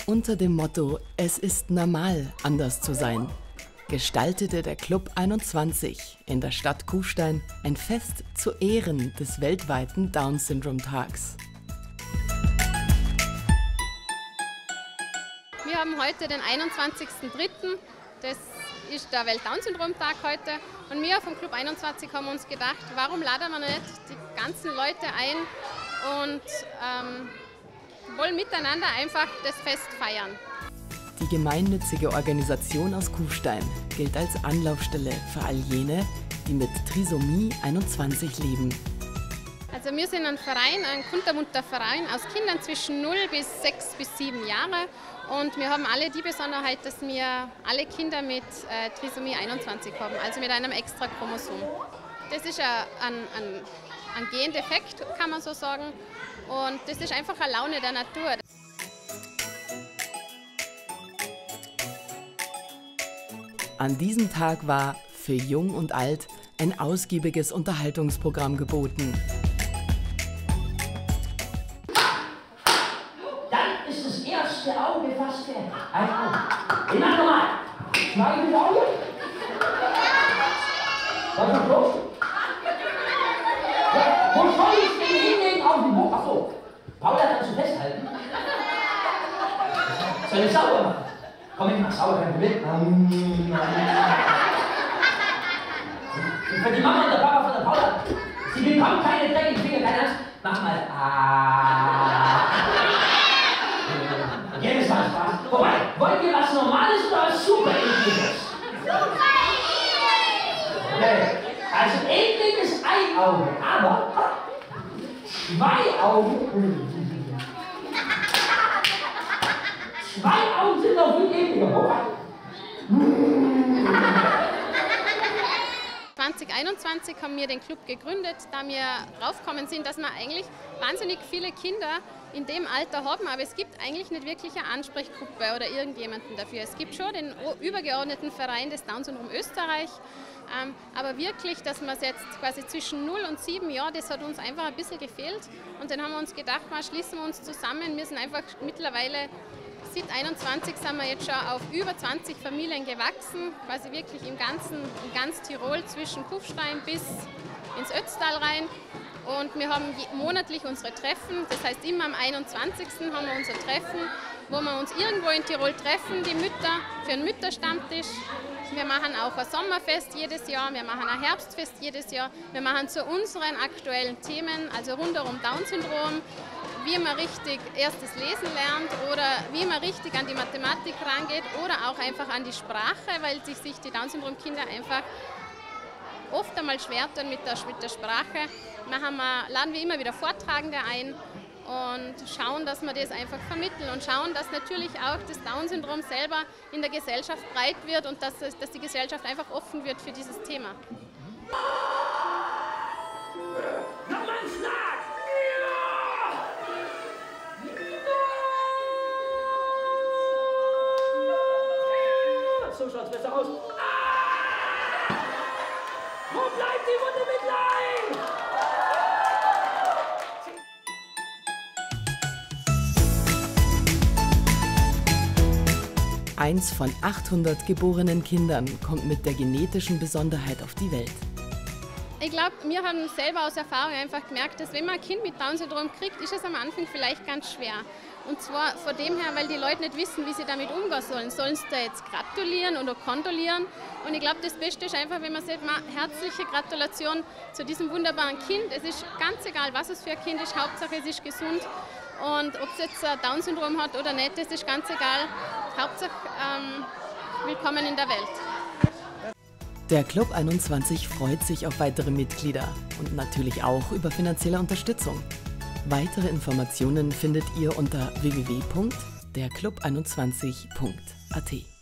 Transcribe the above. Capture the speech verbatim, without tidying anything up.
Unter dem Motto „Es ist normal, anders zu sein“ gestaltete der Club einundzwanzig in der Stadt Kufstein ein Fest zu Ehren des weltweiten Down-Syndrom-Tags. Wir haben heute den einundzwanzigsten dritten Das ist der Welt-Down-Syndrom-Tag heute. Und wir vom Club einundzwanzig haben uns gedacht, warum laden wir nicht die ganzen Leute ein und ähm, wollen miteinander einfach das Fest feiern. Die gemeinnützige Organisation aus Kufstein gilt als Anlaufstelle für all jene, die mit Trisomie einundzwanzig leben. Also wir sind ein Verein, ein kunterbunter Verein aus Kindern zwischen null bis sechs bis sieben Jahre. Und wir haben alle die Besonderheit, dass wir alle Kinder mit äh, Trisomie einundzwanzig haben, also mit einem extra Chromosom. Das ist ein, ein, ein, ein Gendefekt, kann man so sagen. Und das ist einfach eine Laune der Natur. An diesem Tag war für Jung und Alt ein ausgiebiges Unterhaltungsprogramm geboten. Dann ist das erste Auge fast fertig. Ein Auge. Ich mach nochmal. Zweites Auge. Was ist los? Ja, wo soll ich den hinlegen auf den Buch? Achso. Paula, kannst du festhalten? Soll ich sauber machen? Komm, ich mach sauber, kein Problem. Für die Mama und der Papa von der Paula, sie bekommt keine dreckigen Finger, keine Angst. Mach mal. Ah. Jedes Mal Spaß. Vorbei. Wollt ihr was Normales oder was super Ekliges? Super okay. Also eklig ist ein Auge, aber zwei Augen. Zwei Augen sind noch viel ekliger. zwanzig einundzwanzig haben wir den Club gegründet, da wir draufgekommen sind, dass wir eigentlich wahnsinnig viele Kinder in dem Alter haben, aber es gibt eigentlich nicht wirklich eine Ansprechgruppe oder irgendjemanden dafür. Es gibt schon den übergeordneten Verein des Down-Syndrom Österreich, ähm, aber wirklich, dass man es jetzt quasi zwischen null und sieben Jahren, das hat uns einfach ein bisschen gefehlt und dann haben wir uns gedacht, mal schließen wir uns zusammen, wir sind einfach mittlerweile seit einundzwanzig sind wir jetzt schon auf über zwanzig Familien gewachsen, quasi wirklich im ganzen, in ganz Tirol zwischen Kufstein bis ins Ötztal rein. Und wir haben monatlich unsere Treffen, das heißt immer am einundzwanzigsten haben wir unser Treffen, wo wir uns irgendwo in Tirol treffen, die Mütter, für einen Mütterstammtisch. Wir machen auch ein Sommerfest jedes Jahr, wir machen ein Herbstfest jedes Jahr. Wir machen zu unseren aktuellen Themen, also rundherum Down-Syndrom, wie man richtig erstes Lesen lernt oder wie man richtig an die Mathematik rangeht oder auch einfach an die Sprache, weil sich, sich die Down-Syndrom-Kinder einfach oft einmal schwer tun mit der, mit der Sprache. Machen wir, laden wir immer wieder Vortragende ein und schauen, dass wir das einfach vermitteln und schauen, dass natürlich auch das Down-Syndrom selber in der Gesellschaft breit wird und dass, dass die Gesellschaft einfach offen wird für dieses Thema. So schaut's besser aus. Ah! Wo bleibt die Wunde mit Leid? Eins von achthundert geborenen Kindern kommt mit der genetischen Besonderheit auf die Welt. Ich glaube, wir haben selber aus Erfahrung einfach gemerkt, dass wenn man ein Kind mit Down-Syndrom kriegt, ist es am Anfang vielleicht ganz schwer. Und zwar von dem her, weil die Leute nicht wissen, wie sie damit umgehen sollen. Sollen sie da jetzt gratulieren oder kondolieren? Und ich glaube, das Beste ist einfach, wenn man sagt, herzliche Gratulation zu diesem wunderbaren Kind. Es ist ganz egal, was es für ein Kind ist, Hauptsache es ist gesund. Und ob es jetzt ein Down-Syndrom hat oder nicht, das ist ganz egal. Hauptsache ähm, willkommen in der Welt. Der Club einundzwanzig freut sich auf weitere Mitglieder und natürlich auch über finanzielle Unterstützung. Weitere Informationen findet ihr unter w w w punkt der club einundzwanzig punkt a t.